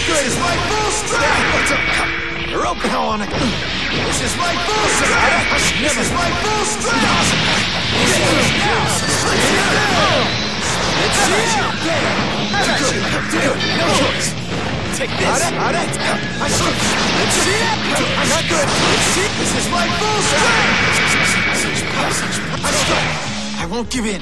good. This is my full strength. Rope now on it. This is my full strength. This is my full strength. This is now. Let's see you. Good. No choice. Take this. I should. Let's see it. I'm not good. Let's see. This is my full strength. I strike. I won't give in.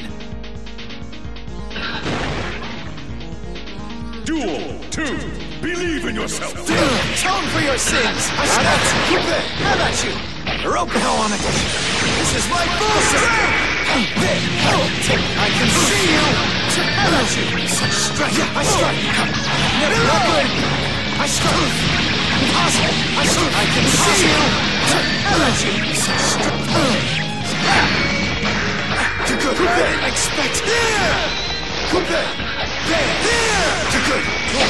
Duel 2. Believe in yourself. Atone for your sins. I strike. How about you? Rope hell on it. This is my full strength. I can see you. How about you? Strike. I strike. Never not good. I strike. Impossible. I strike. I can see you. How about you? You're good. I didn't expect. You're good.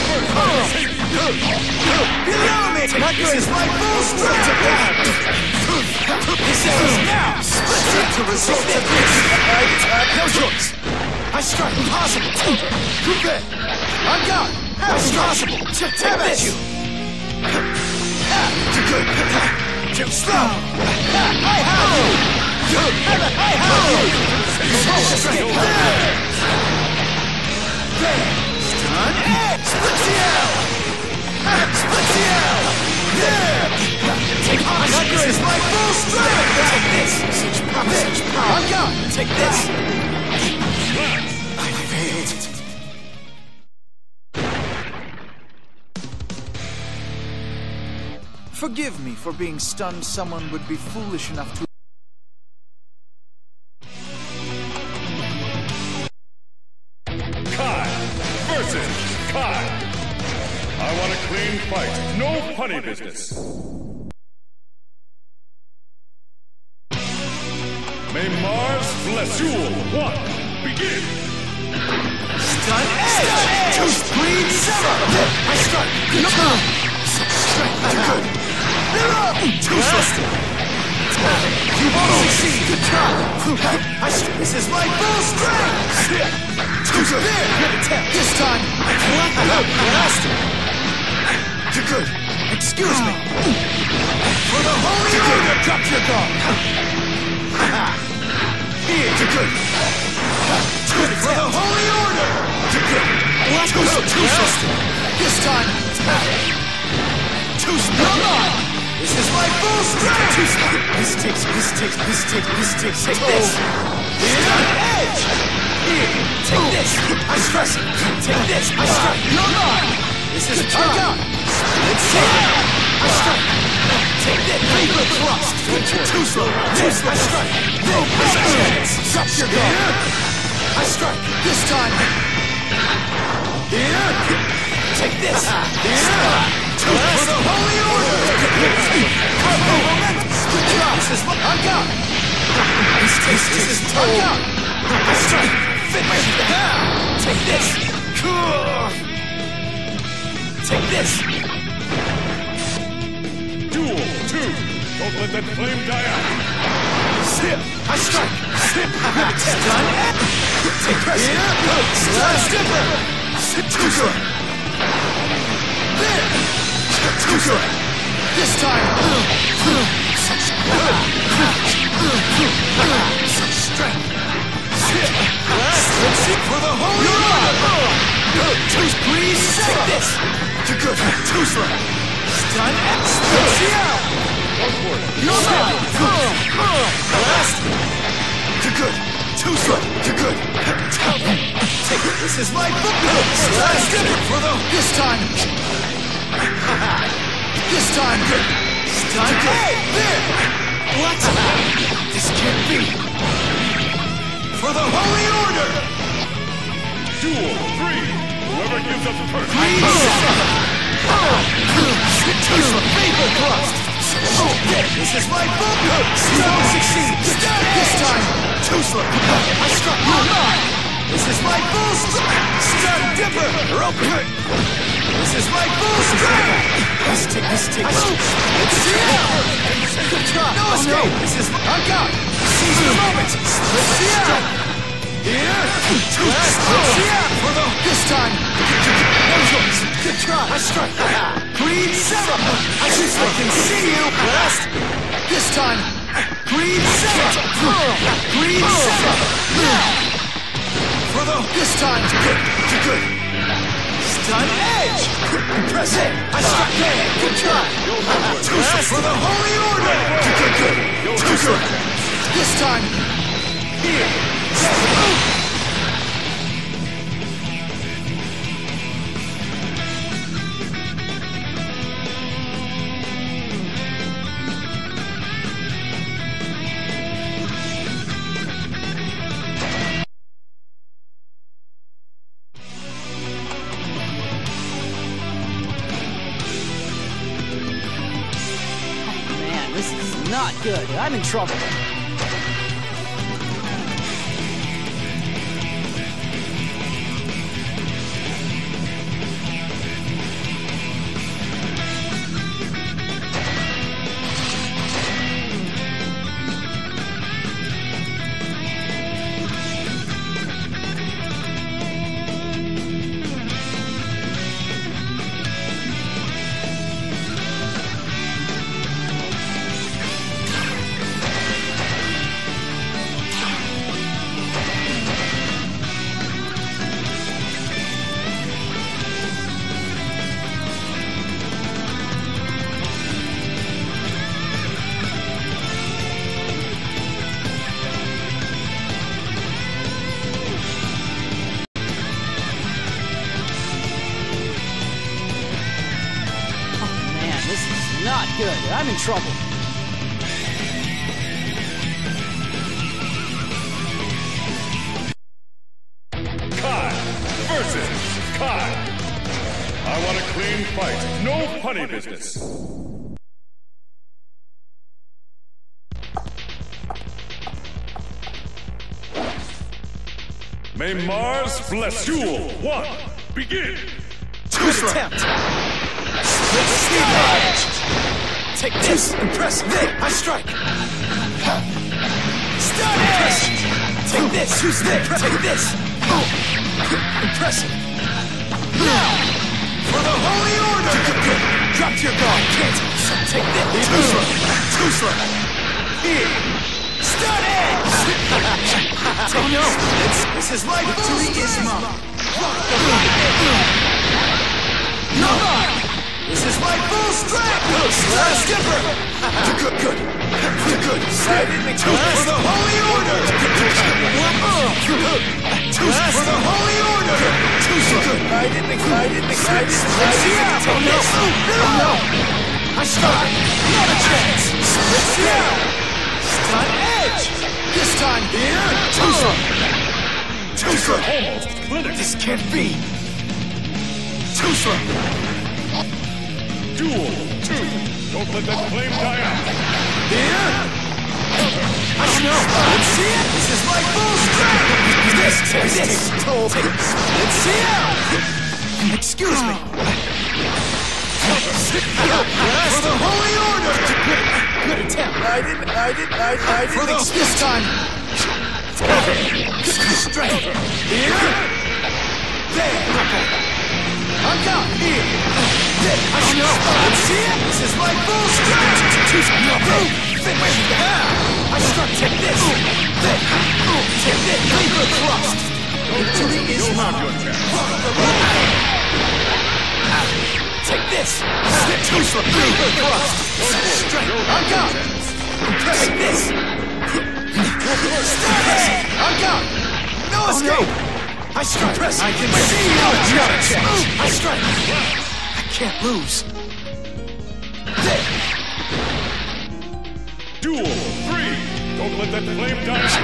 Below me. This is my full strength. This is now. Split to result of this. No choice. I strike. Impossible. I'm gone. It's possible. How about you? You're good. Too slow. I have you. I have you. Stun edge. Split-ciel. Split-ciel. Take on. This is my full strength. Take this. I'm gone. Take this. I failed. Forgive me for being stunned. Someone would be foolish enough to... Kai versus Kai. I want a clean fight. No funny business. May Mars bless you. 1. Begin. Stun edge. Two screen sever. I strike. Good job. Strike. Good. They're up. Too fast. You won't succeed. Good job. This is my full strength. Too good. Good attempt. This time. Last. You're good. Excuse me. For the holy order. Drop your guard. Here. You're good. Good for the holy order. You're good. Too fast. This time. Too slow. This is my full strength! This takes. Take this! Stun edge! Here! Take this! I stress it! Take this! I strike! You're mine! This is time! Let's see it! I strike! Take this! Vapor thrust! Too slow! This! I strike! Drop your guard! I strike! This time! Here! Take this! Here! For the holy order! Good job! This is what I got! This is I got! I strike! Finish! Take this! Take this! Duel 2. Don't let that flame die out. Snip! I strike! Snip! Stun it! Take pressure! Slash dipper! Snip! Too good! There! Too good! This time! Such good! Such strength! Let's see for the holy order! Good! Please take this! You're good! Too slow! Stun and split-ciel! You're mine! Last! You're good! Too slow! You're good! Take it! This is my book! Last for the... This time! This time, good. Stun. Hey, there. What? This can't be. For the holy order. Duel 3. Whoever gives up first. Vapor thrust. This is my book. Don't succeed. This time, too slow. I struck your line. This is my full strength. Stun dipper. Rope. This is my full strength. This take. Let's see it. Good job. No escape. This is my... I got it. Seize the moment. Let's see it. Here. Let's see it. For the... This time. No choice. Good try. I strike. Green 7. I can see you. Blast. This time. Green 7. Green 7. Now. For the this time. Good. Stun edge. Press it. I strike there. Good try. Blast. For the holy order. Good. This time. Here. This is not good. I'm in trouble. Not good. I'm in trouble. Kai versus Kai. I want a clean fight. No punny business. May Mars bless you. Duel 1. Begin. Good attempt. Split stage. Take this. Impressive. I strike. Stun edge. Take this. Who's there? Take this. Impressive. Now, for the holy order. Drop to your guard. Can't. Take this. Too slow. Here. Stun edge. Oh no. This is my victory is mine. No. This is my full strength! Skipper! Good. I didn't expect for the holy order! For the holy order! I didn't expect No! I start! Not a chance! Split down! Stun edge! This time here! Too slow! Almost clinic. This can't be! Too slow! Duel 2. Don't let that flame die out. Here? I know. Let's see it. This is my full strength. This. Let's see it. Excuse me. For the holy order. Good attempt. I didn't. For this time. Strength. Here. There. I'm down here. I know. Let's see it. This is my full strength. I struck. Take this. Take this. Lever thrust. Victory is mine. Take this. Lever thrust. Strength. I'm down. Take this. I'm down. No escape. I strike. I can see you. Not a chance. I strike. I can't lose. There. Duel 3. Don't let that flame die out.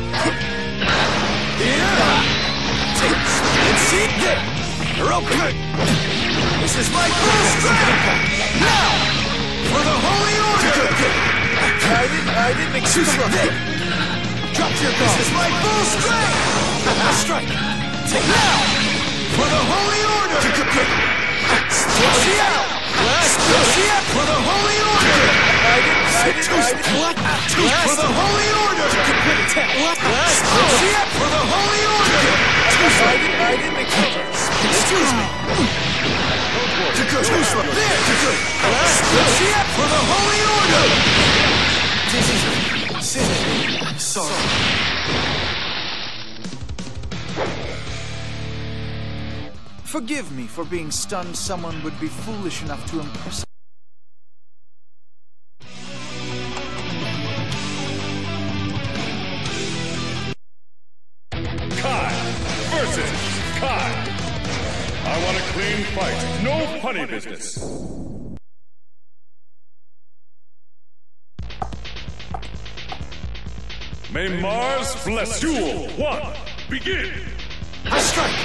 Here. Take. Let's see. There. You're open. This is my full strength. Now, for the holy order. I didn't excuse me. Drop your guard. This is my full strength. I strike. Take now! For the holy order! Split out! Split out! For the holy order! What? For the holy order! Split out! For the holy order! I didn't excuse me. Too good. Too slow. There. Too good. See it for the Holy Order. Sin. I'm sorry. Forgive me for being stunned someone would be foolish enough to impress. Kai versus Kai. I want a clean fight. No funny business. May Mars bless you. Duel 1. Begin. I strike.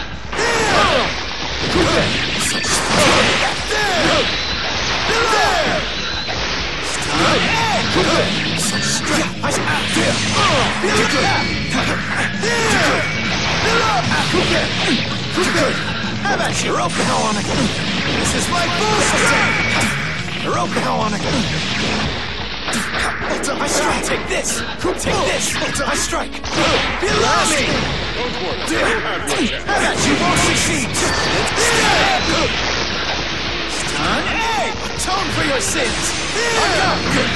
How about Hiroka Hawanaka? This is my bullshit! Hiroka Hawanaka! I strike! Take this! Take this! I strike! Below me! Don't worry. You have your chance. How about you won't succeed? Stun! Hey! Atone for your sins! Good!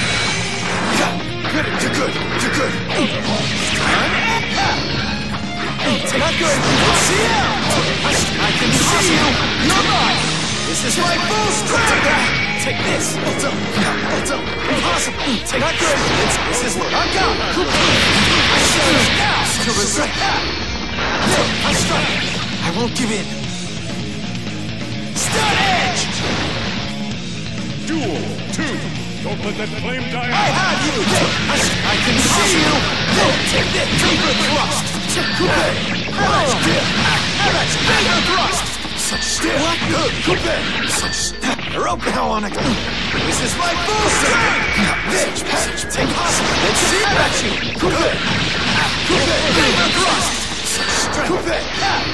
You're good! Not good! See you! I can see you! You're mine! This is my full strength! Take this! Impossible! Not good! This is what I've got! I strike now! To resurrect! I strike! I won't give in! Stun edge! Duel 2. Don't let that flame die I out. have you! I can see you! Take this! Deeper thrust! How much bigger thrust? Such still! Hiroka Hawanaka! This is my full strength! Take possible! Let's see about you! Bigger thrust! Such strength!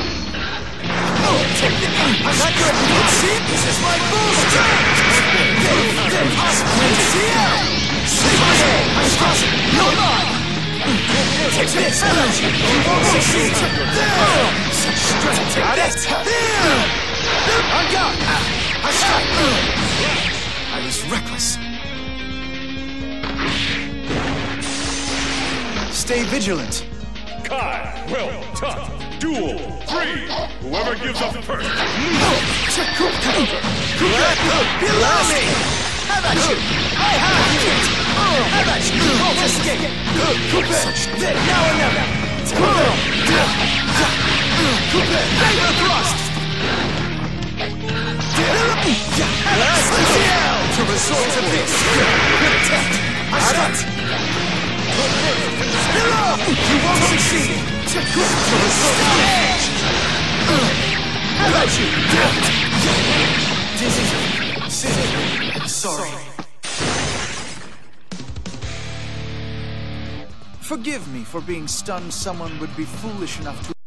Take the... I'm not good! Let's see! This is my full strength! Impossible! Let's see out! I trust you! You're mine! Take this! You won't succeed! Such strength! Take that! I'm gone! I strike! I was reckless. Stay vigilant. Kai, well done. Duel 3. Whoever gives up first. Below me! How about you? I have you! How about you? Won't escape! Now or never! Bigger thrust! To resort to this! Good attempt! I strike! You won't succeed! To resort to edge! How about you? Dizzy. I'm sorry. Forgive me for being stunned someone would be foolish enough to...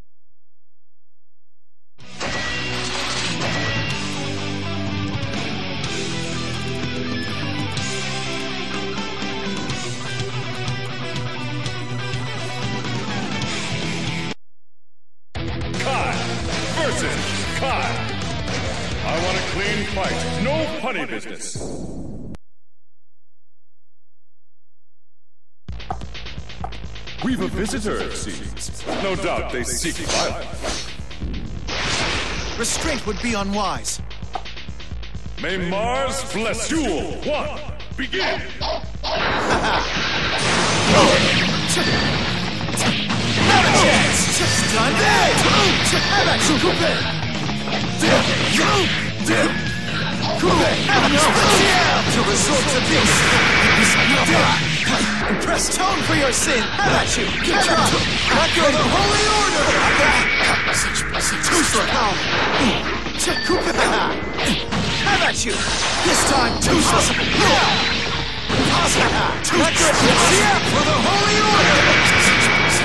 Kai versus Kai. I want a clean fight. No funny business. We've a visitor, it seems. No doubt they seek violence. Restraint would be unwise. May Mars bless you. Duel 1. Begin. Have a chance! Stun dead! How about you? To resort to this! Impress tone for your sin! How about you? Not go the Holy Order! Too slow! How about you? This time, too slow! Not good! For the Holy Order!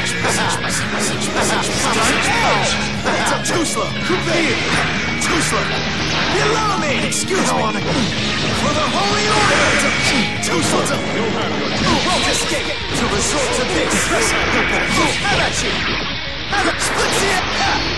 Too slow! Too slow! Below me! Excuse me! For the Holy Order! Too slow! Won't escape! To resort to this! How about you? Split the...